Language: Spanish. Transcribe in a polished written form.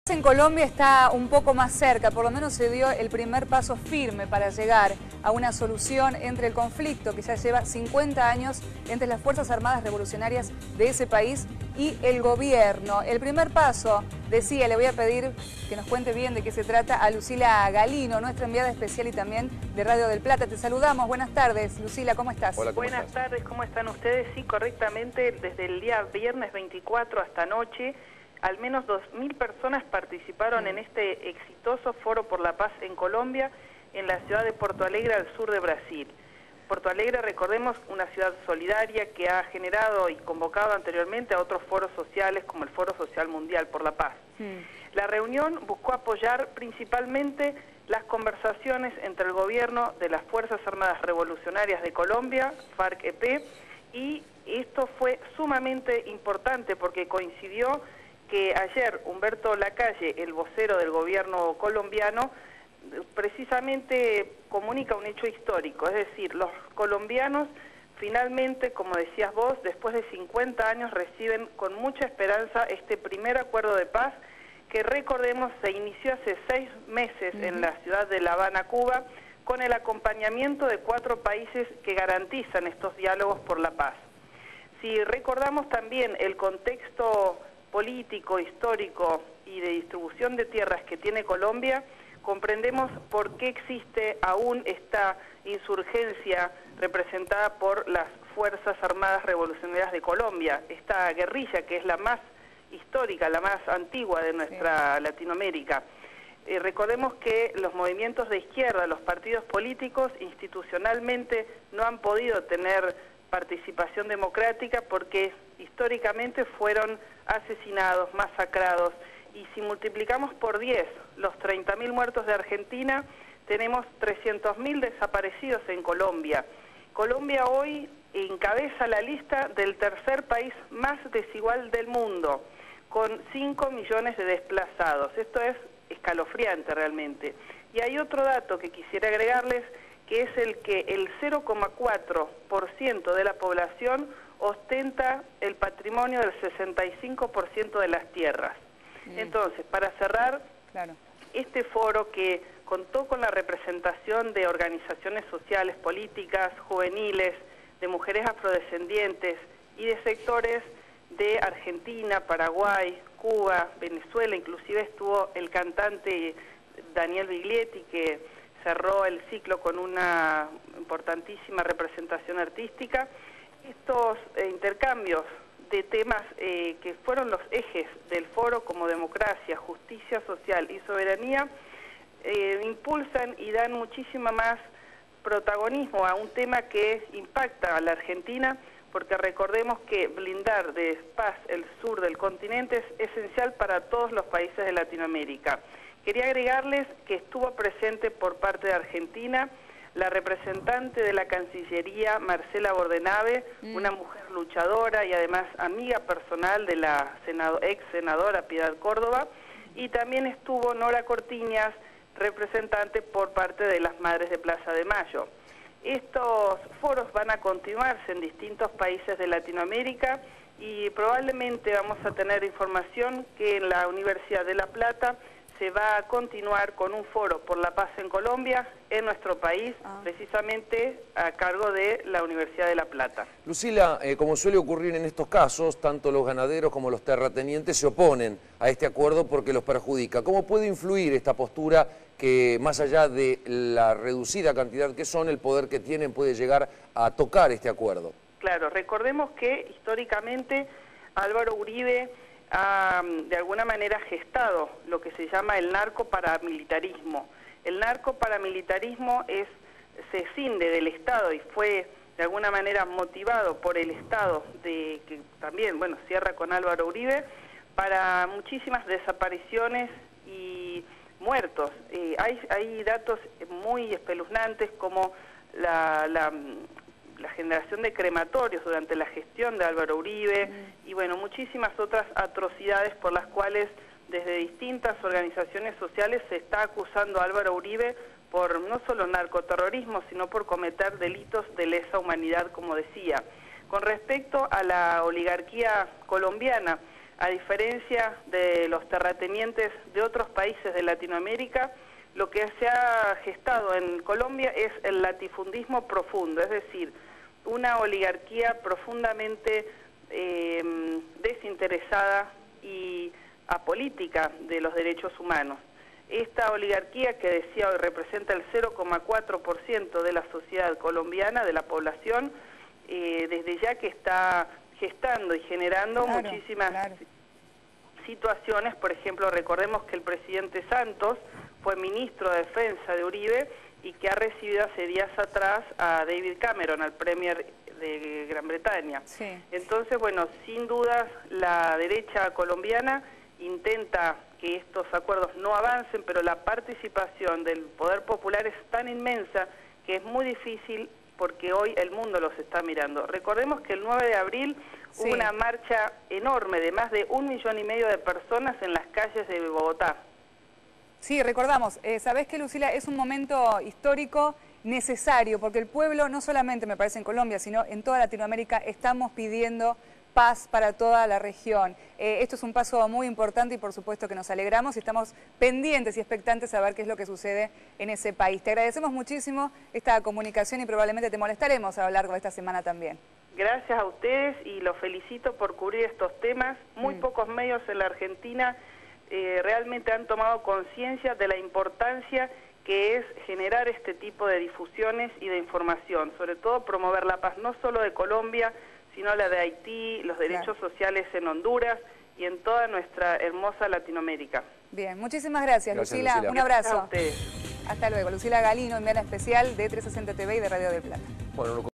En Colombia está un poco más cerca, por lo menos se dio el primer paso firme para llegar a una solución entre el conflicto que ya lleva 50 años entre las Fuerzas Armadas Revolucionarias de ese país y el gobierno. El primer paso, decía, le voy a pedir que nos cuente bien de qué se trata a Lucila Galino, nuestra enviada especial y también de Radio del Plata. Te saludamos, buenas tardes. Lucila, ¿cómo estás? Hola, buenas tardes, ¿cómo están ustedes? Sí, correctamente, desde el día viernes 24 hasta anoche, al menos 2.000 personas participaron en este exitoso Foro por la Paz en Colombia, en la ciudad de Porto Alegre, al sur de Brasil. Porto Alegre, recordemos, una ciudad solidaria que ha generado y convocado anteriormente a otros foros sociales, como el Foro Social Mundial por la Paz. La reunión buscó apoyar principalmente las conversaciones entre el gobierno de las Fuerzas Armadas Revolucionarias de Colombia, FARC-EP, y esto fue sumamente importante porque coincidió que ayer Humberto Lacalle, el vocero del gobierno colombiano, precisamente comunica un hecho histórico, es decir, los colombianos finalmente, como decías vos, después de 50 años reciben con mucha esperanza este primer acuerdo de paz que, recordemos, se inició hace 6 meses en la ciudad de La Habana, Cuba, con el acompañamiento de 4 países que garantizan estos diálogos por la paz. Si recordamos también el contexto político, histórico y de distribución de tierras que tiene Colombia, comprendemos por qué existe aún esta insurgencia representada por las Fuerzas Armadas Revolucionarias de Colombia, esta guerrilla que es la más histórica, la más antigua de nuestra Latinoamérica. Recordemos que los movimientos de izquierda, los partidos políticos, institucionalmente no han podido tener participación democrática porque históricamente fueron asesinados, masacrados, y si multiplicamos por 10 los 30.000 muertos de Argentina, tenemos 300.000 desaparecidos en Colombia. Colombia hoy encabeza la lista del tercer país más desigual del mundo, con 5 millones de desplazados. Esto es escalofriante realmente. Y hay otro dato que quisiera agregarles, que es el que el 0,4% de la población ostenta el patrimonio del 65% de las tierras. Entonces, para cerrar, este foro que contó con la representación de organizaciones sociales, políticas, juveniles, de mujeres afrodescendientes y de sectores de Argentina, Paraguay, Cuba, Venezuela, inclusive estuvo el cantante Daniel Biglietti, que cerró el ciclo con una importantísima representación artística. Estos intercambios de temas que fueron los ejes del foro, como democracia, justicia social y soberanía, impulsan y dan muchísimo más protagonismo a un tema que impacta a la Argentina, porque recordemos que blindar de paz el sur del continente es esencial para todos los países de Latinoamérica. Quería agregarles que estuvo presente por parte de Argentina la representante de la Cancillería, Marcela Bordenave, una mujer luchadora y además amiga personal de la ex senadora Piedad Córdoba, y también estuvo Nora Cortiñas, representante por parte de las Madres de Plaza de Mayo. Estos foros van a continuarse en distintos países de Latinoamérica y probablemente vamos a tener información que en la Universidad de La Plata se va a continuar con un foro por la paz en Colombia, en nuestro país, precisamente a cargo de la Universidad de La Plata. Lucila, como suele ocurrir en estos casos, tanto los ganaderos como los terratenientes se oponen a este acuerdo porque los perjudica. ¿Cómo puede influir esta postura que, más allá de la reducida cantidad que son, el poder que tienen puede llegar a tocar este acuerdo? Claro, recordemos que históricamente Álvaro Uribe ha de alguna manera gestado lo que se llama el narcoparamilitarismo. El narcoparamilitarismo se escinde del Estado y fue de alguna manera motivado por el Estado, que también, bueno, cierra con Álvaro Uribe, para muchísimas desapariciones y muertos. Hay datos muy espeluznantes como la generación de crematorios durante la gestión de Álvaro Uribe y bueno, muchísimas otras atrocidades por las cuales desde distintas organizaciones sociales se está acusando a Álvaro Uribe por no solo narcoterrorismo, sino por cometer delitos de lesa humanidad, como decía. Con respecto a la oligarquía colombiana, A diferencia de los terratenientes de otros países de Latinoamérica, lo que se ha gestado en Colombia es el latifundismo profundo, es decir, una oligarquía profundamente desinteresada y apolítica de los derechos humanos. Esta oligarquía, que decía hoy representa el 0,4% de la sociedad colombiana, de la población, desde ya que está gestando y generando muchísimas situaciones. Por ejemplo, recordemos que el presidente Santos fue ministro de Defensa de Uribe y que ha recibido hace días atrás a David Cameron, al Premier de Gran Bretaña. Sí. Entonces, bueno, sin dudas la derecha colombiana intenta que estos acuerdos no avancen, pero la participación del poder popular es tan inmensa que es muy difícil, porque hoy el mundo los está mirando. Recordemos que el 9 de abril hubo una marcha enorme de más de 1,5 millones de personas en las calles de Bogotá. Sí, recordamos. ¿Sabés qué, Lucila? Es un momento histórico necesario, porque el pueblo, no solamente me parece en Colombia, sino en toda Latinoamérica, estamos pidiendo paz para toda la región. Esto es un paso muy importante y por supuesto que nos alegramos y estamos pendientes y expectantes a ver qué es lo que sucede en ese país. Te agradecemos muchísimo esta comunicación y probablemente te molestaremos a lo largo de esta semana también. Gracias a ustedes y los felicito por cubrir estos temas. Muy pocos medios en la Argentina realmente han tomado conciencia de la importancia que es generar este tipo de difusiones y de información, sobre todo promover la paz no solo de Colombia, sino la de Haití, los derechos sociales en Honduras y en toda nuestra hermosa Latinoamérica. Bien, muchísimas gracias, Lucila. Un abrazo. A ustedes. Hasta luego. Lucila Galino, enviada especial de 360 TV y de Radio del Plata. Bueno,